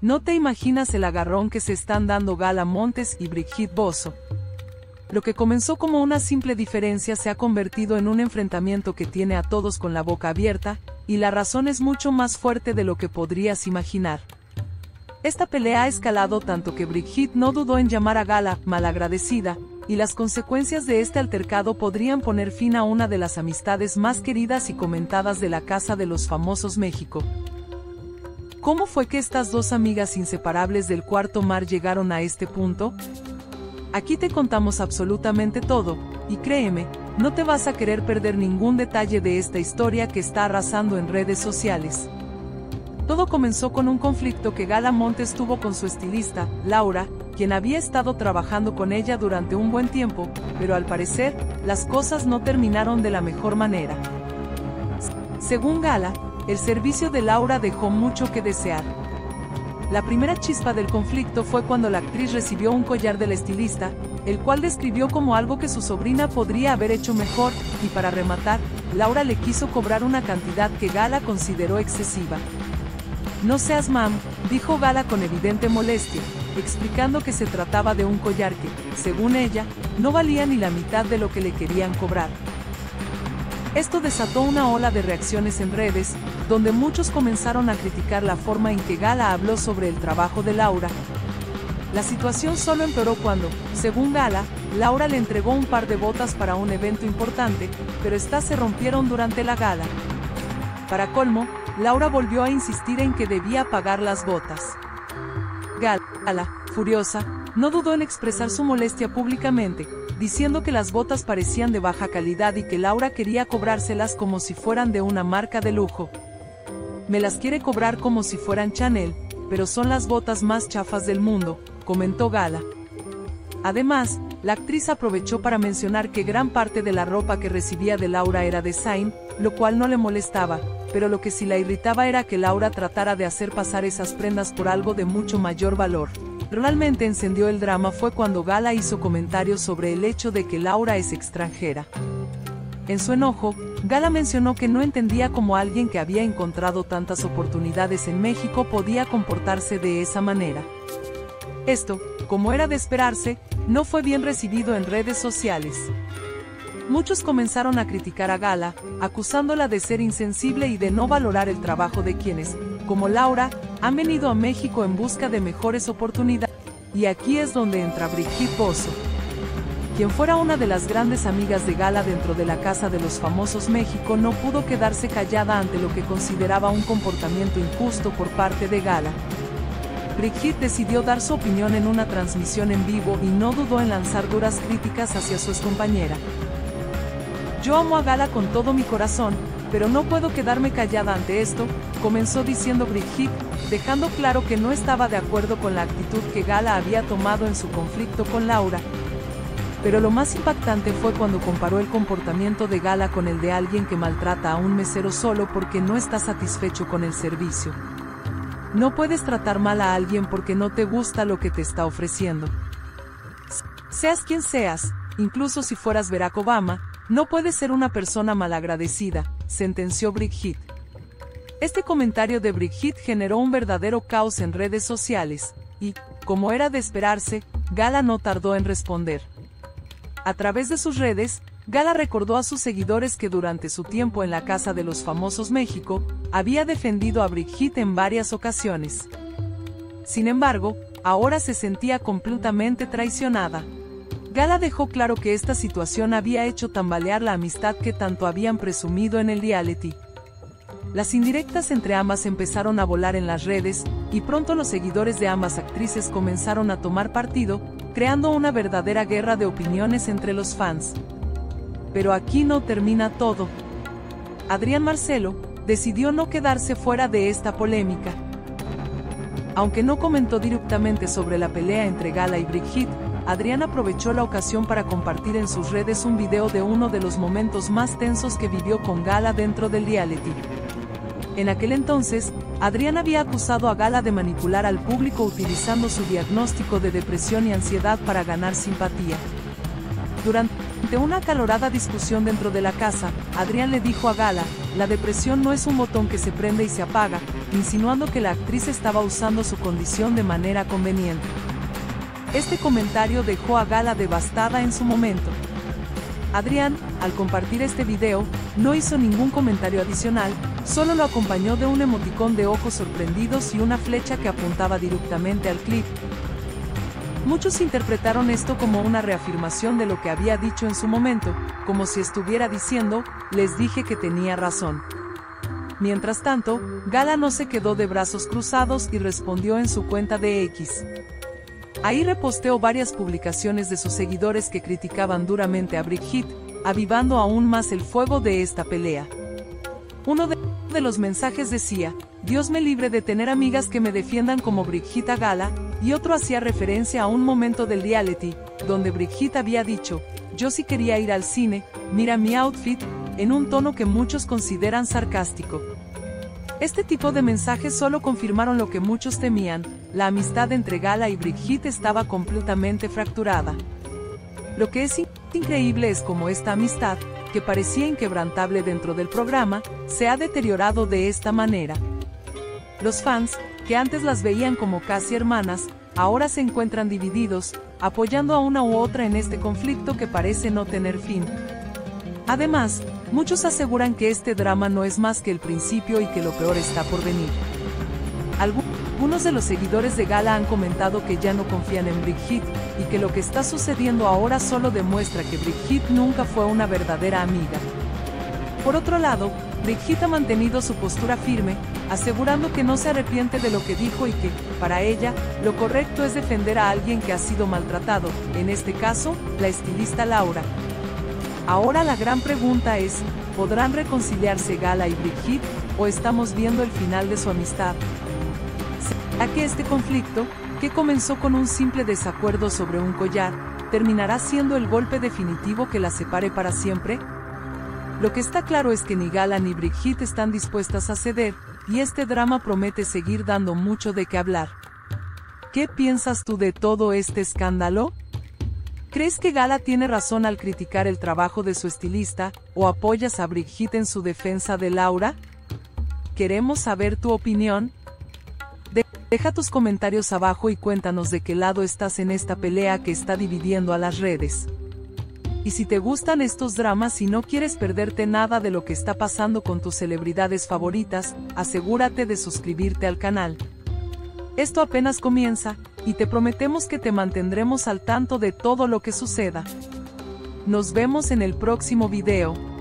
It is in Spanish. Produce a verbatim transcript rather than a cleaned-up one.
No te imaginas el agarrón que se están dando Gala Montes y Brigitte Bozzo. Lo que comenzó como una simple diferencia se ha convertido en un enfrentamiento que tiene a todos con la boca abierta, y la razón es mucho más fuerte de lo que podrías imaginar. Esta pelea ha escalado tanto que Brigitte no dudó en llamar a Gala malagradecida, y las consecuencias de este altercado podrían poner fin a una de las amistades más queridas y comentadas de la Casa de los Famosos México. ¿Cómo fue que estas dos amigas inseparables del cuarto mar llegaron a este punto? Aquí te contamos absolutamente todo, y créeme, no te vas a querer perder ningún detalle de esta historia que está arrasando en redes sociales. Todo comenzó con un conflicto que Gala Montes tuvo con su estilista, Laura, quien había estado trabajando con ella durante un buen tiempo, pero al parecer, las cosas no terminaron de la mejor manera. Según Gala, el servicio de Laura dejó mucho que desear. La primera chispa del conflicto fue cuando la actriz recibió un collar del estilista, el cual describió como algo que su sobrina podría haber hecho mejor, y para rematar, Laura le quiso cobrar una cantidad que Gala consideró excesiva. No seas mam, dijo Gala con evidente molestia, explicando que se trataba de un collar que, según ella, no valía ni la mitad de lo que le querían cobrar. Esto desató una ola de reacciones en redes, donde muchos comenzaron a criticar la forma en que Gala habló sobre el trabajo de Laura. La situación solo empeoró cuando, según Gala, Laura le entregó un par de botas para un evento importante, pero estas se rompieron durante la gala. Para colmo, Laura volvió a insistir en que debía pagar las botas. Gala, furiosa, no dudó en expresar su molestia públicamente, diciendo que las botas parecían de baja calidad y que Laura quería cobrárselas como si fueran de una marca de lujo. Me las quiere cobrar como si fueran Chanel, pero son las botas más chafas del mundo, comentó Gala. Además, la actriz aprovechó para mencionar que gran parte de la ropa que recibía de Laura era de Zayn, lo cual no le molestaba, pero lo que sí la irritaba era que Laura tratara de hacer pasar esas prendas por algo de mucho mayor valor. Realmente encendió el drama fue cuando Gala hizo comentarios sobre el hecho de que Laura es extranjera. En su enojo, Gala mencionó que no entendía cómo alguien que había encontrado tantas oportunidades en México podía comportarse de esa manera. Esto, como era de esperarse, no fue bien recibido en redes sociales. Muchos comenzaron a criticar a Gala, acusándola de ser insensible y de no valorar el trabajo de quienes, como Laura, han venido a México en busca de mejores oportunidades. Y aquí es donde entra Brigitte Bozzo. Quien fuera una de las grandes amigas de Gala dentro de la Casa de los Famosos México no pudo quedarse callada ante lo que consideraba un comportamiento injusto por parte de Gala. Brigitte decidió dar su opinión en una transmisión en vivo y no dudó en lanzar duras críticas hacia su excompañera. Yo amo a Gala con todo mi corazón, pero no puedo quedarme callada ante esto, comenzó diciendo Brigitte, dejando claro que no estaba de acuerdo con la actitud que Gala había tomado en su conflicto con Laura. Pero lo más impactante fue cuando comparó el comportamiento de Gala con el de alguien que maltrata a un mesero solo porque no está satisfecho con el servicio. No puedes tratar mal a alguien porque no te gusta lo que te está ofreciendo. Seas quien seas, incluso si fueras Barack Obama, no puedes ser una persona malagradecida, sentenció Brigitte. Este comentario de Brigitte generó un verdadero caos en redes sociales, y, como era de esperarse, Gala no tardó en responder. A través de sus redes, Gala recordó a sus seguidores que durante su tiempo en la Casa de los Famosos México, había defendido a Brigitte en varias ocasiones. Sin embargo, ahora se sentía completamente traicionada. Gala dejó claro que esta situación había hecho tambalear la amistad que tanto habían presumido en el reality. Las indirectas entre ambas empezaron a volar en las redes, y pronto los seguidores de ambas actrices comenzaron a tomar partido, creando una verdadera guerra de opiniones entre los fans. Pero aquí no termina todo. Adrián Marcelo decidió no quedarse fuera de esta polémica. Aunque no comentó directamente sobre la pelea entre Gala y Brigitte, Adrián aprovechó la ocasión para compartir en sus redes un video de uno de los momentos más tensos que vivió con Gala dentro del reality. En aquel entonces, Adrián había acusado a Gala de manipular al público utilizando su diagnóstico de depresión y ansiedad para ganar simpatía. Durante Durante una acalorada discusión dentro de la casa, Adrián le dijo a Gala, la depresión no es un botón que se prende y se apaga, insinuando que la actriz estaba usando su condición de manera conveniente. Este comentario dejó a Gala devastada en su momento. Adrián, al compartir este video, no hizo ningún comentario adicional, solo lo acompañó de un emoticón de ojos sorprendidos y una flecha que apuntaba directamente al clip. Muchos interpretaron esto como una reafirmación de lo que había dicho en su momento, como si estuviera diciendo, les dije que tenía razón. Mientras tanto, Gala no se quedó de brazos cruzados y respondió en su cuenta de X. Ahí reposteó varias publicaciones de sus seguidores que criticaban duramente a Brigitte, avivando aún más el fuego de esta pelea. Uno de, de los mensajes decía, Dios me libre de tener amigas que me defiendan como Brigitte Gala, y otro hacía referencia a un momento del reality, donde Brigitte había dicho, yo sí quería ir al cine, mira mi outfit, en un tono que muchos consideran sarcástico. Este tipo de mensajes solo confirmaron lo que muchos temían, la amistad entre Gala y Brigitte estaba completamente fracturada. Lo que es increíble es cómo esta amistad, que parecía inquebrantable dentro del programa, se ha deteriorado de esta manera. Los fans, que antes las veían como casi hermanas, ahora se encuentran divididos, apoyando a una u otra en este conflicto que parece no tener fin. Además, muchos aseguran que este drama no es más que el principio y que lo peor está por venir. Algunos de los seguidores de Gala han comentado que ya no confían en Brigitte, y que lo que está sucediendo ahora solo demuestra que Brigitte nunca fue una verdadera amiga. Por otro lado, Brigitte ha mantenido su postura firme, asegurando que no se arrepiente de lo que dijo y que, para ella, lo correcto es defender a alguien que ha sido maltratado, en este caso, la estilista Laura. Ahora la gran pregunta es, ¿podrán reconciliarse Gala y Brigitte, o estamos viendo el final de su amistad? ¿Será que este conflicto, que comenzó con un simple desacuerdo sobre un collar, terminará siendo el golpe definitivo que la separe para siempre? Lo que está claro es que ni Gala ni Brigitte están dispuestas a ceder, y este drama promete seguir dando mucho de qué hablar. ¿Qué piensas tú de todo este escándalo? ¿Crees que Gala tiene razón al criticar el trabajo de su estilista, o apoyas a Brigitte en su defensa de Laura? Queremos saber tu opinión. De- deja tus comentarios abajo y cuéntanos de qué lado estás en esta pelea que está dividiendo a las redes. Y si te gustan estos dramas y no quieres perderte nada de lo que está pasando con tus celebridades favoritas, asegúrate de suscribirte al canal. Esto apenas comienza, y te prometemos que te mantendremos al tanto de todo lo que suceda. Nos vemos en el próximo video.